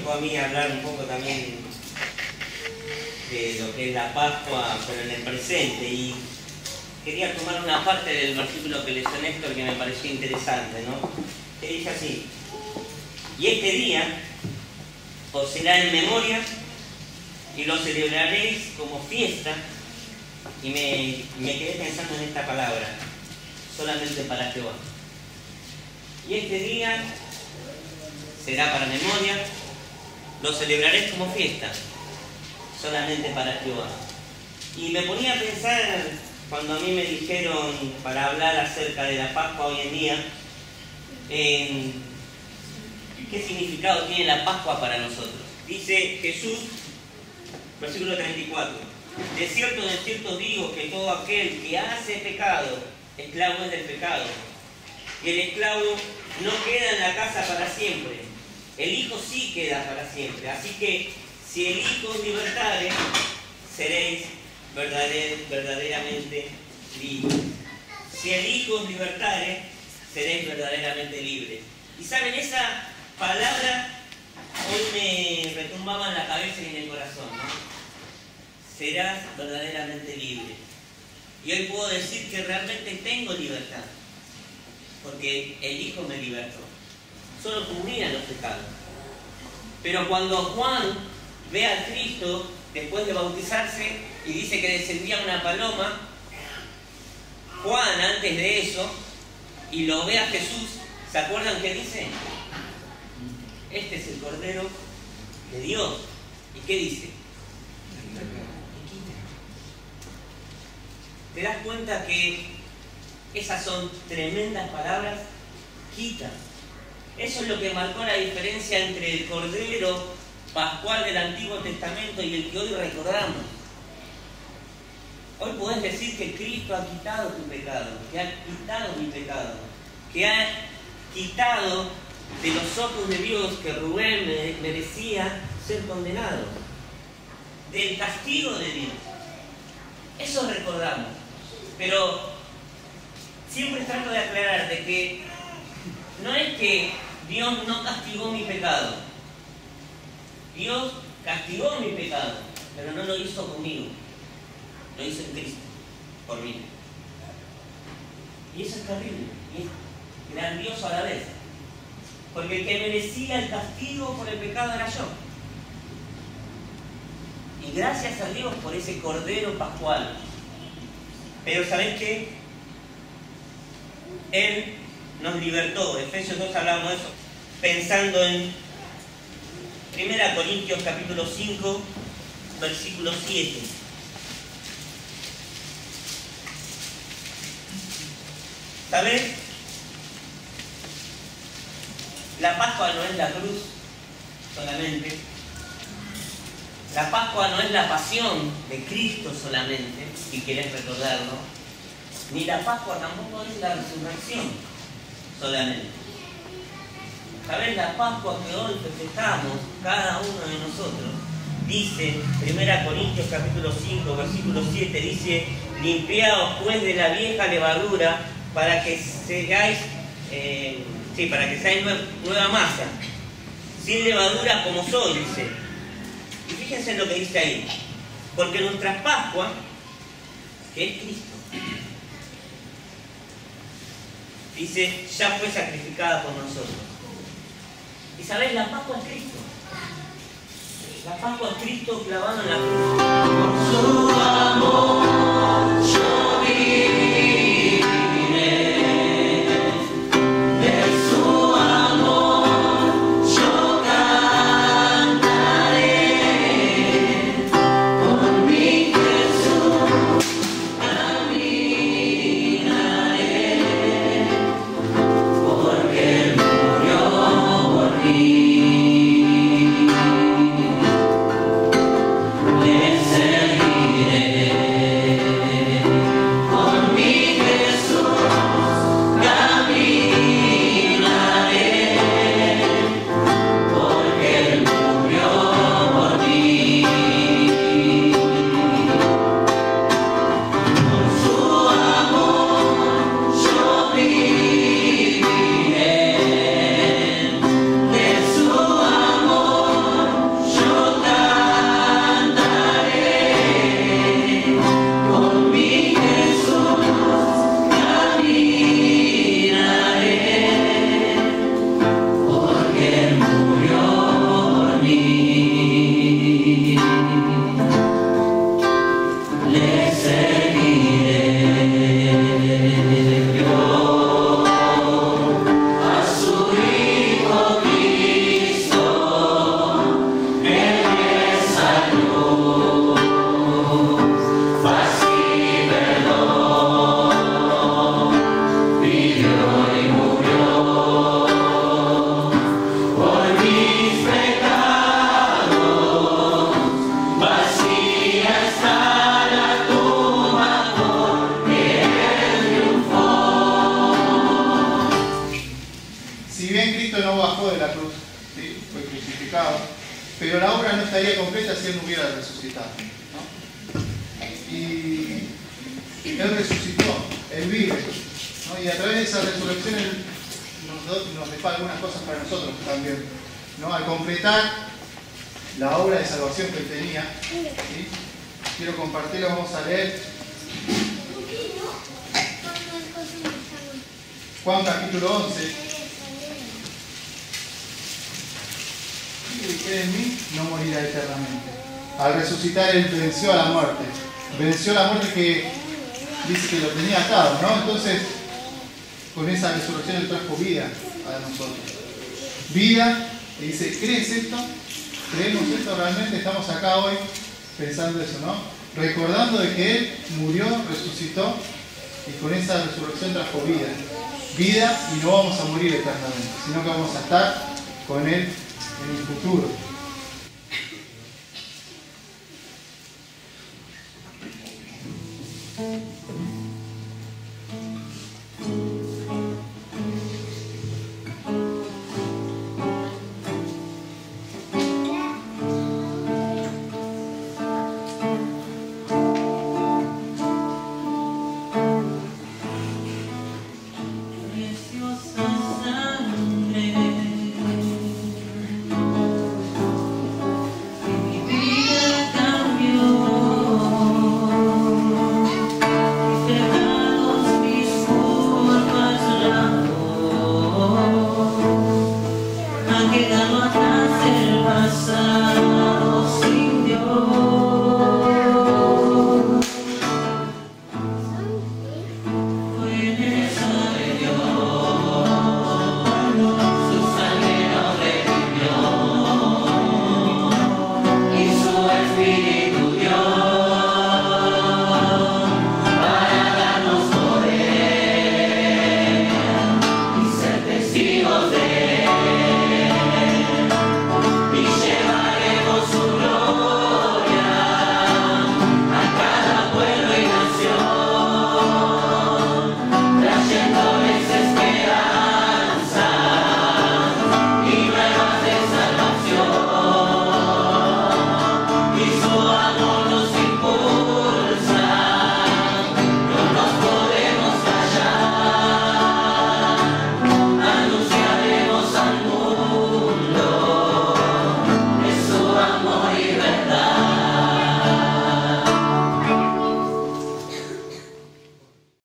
tocó a mí hablar un poco también de lo que es la Pascua, pero en el presente, y quería tomar una parte del versículo que leyó Néstor que me pareció interesante, ¿no? Que dice así: y este día os será en memoria y lo celebraréis como fiesta. Y me quedé pensando en esta palabra: solamente para Jehová. Y este día será para memoria, lo celebraréis como fiesta, solamente para Jehová. Y me ponía a pensar, cuando a mí me dijeron para hablar acerca de la Pascua hoy en día, en qué significado tiene la Pascua para nosotros. Dice Jesús, versículo 34: de cierto os digo que todo aquel que hace pecado, esclavo es del pecado. Y el esclavo no queda en la casa para siempre, el Hijo sí queda para siempre. Así que si el Hijo os libertare, seréis verdaderamente libres. Si el Hijo os libertare, seréis verdaderamente libres. Y saben, esa palabra hoy me retumbaba en la cabeza y en el corazón, ¿no? Serás verdaderamente libre. Y hoy puedo decir que realmente tengo libertad, porque el Hijo me libertó. Solo cubrían los pecados. Pero cuando Juan ve a Cristo después de bautizarse y dice que descendía una paloma, Juan antes de eso, y lo ve a Jesús, ¿se acuerdan qué dice? Este es el Cordero de Dios. ¿Y qué dice? ¿Te das cuenta que esas son tremendas palabras? Quita. Eso es lo que marcó la diferencia entre el Cordero Pascual del Antiguo Testamento y el que hoy recordamos. Hoy podés decir que Cristo ha quitado tu pecado, que ha quitado mi pecado, que ha quitado de los ojos de Dios que Rubén merecía ser condenado, del castigo de Dios. Eso recordamos. Pero siempre trato de aclarar de que no es que Dios no castigó mi pecado. Dios castigó mi pecado, pero no lo hizo conmigo. Lo hizo en Cristo, por mí. Y eso es terrible, y es grandioso a la vez. Porque el que merecía el castigo por el pecado era yo. Y gracias a Dios por ese Cordero Pascual. Pero ¿sabés qué? Él nos libertó. Efesios 2 hablamos de eso. Pensando en 1 Corintios capítulo 5, versículo 7. ¿Sabés? La Pascua no es la cruz solamente. La Pascua no es la pasión de Cristo solamente, si querés recordarlo. Ni la Pascua tampoco es la resurrección solamente. ¿Sabés? La Pascua que hoy festejamos cada uno de nosotros, dice 1 Corintios capítulo 5, versículo 7, dice: limpiaos pues de la vieja levadura para que seáis nueva masa, sin levadura como soy, dice. Y fíjense en lo que dice ahí: porque nuestra Pascua, que es Cristo, dice, ya fue sacrificada por nosotros. Y sabéis, la Pascua es Cristo. La Pascua es Cristo clavado en la cruz. Por su amor yo viviré, de su amor yo cantaré, con mi Jesús caminaré, porque Él murió por mí. Le seguiré. Pero la obra no estaría completa si Él no hubiera resucitado, ¿no? Y Él resucitó, Él vive, ¿no? Y a través de esa resurrección Él nos dejó algunas cosas para nosotros también, ¿no? Al completar la obra de salvación que Él tenía, ¿sí? Quiero compartirlo, vamos a leer Juan capítulo 11. Que cree en mí no morirá eternamente. Al resucitar Él venció a la muerte. Venció la muerte que dice que lo tenía atado, ¿no? Entonces, con esa resurrección Él trajo vida a nosotros. Vida, y dice, ¿crees esto? ¿Creemos esto realmente? Estamos acá hoy pensando eso, ¿no? Recordando de que Él murió, resucitó y con esa resurrección trajo vida. Vida y no vamos a morir eternamente, sino que vamos a estar con Él en el futuro.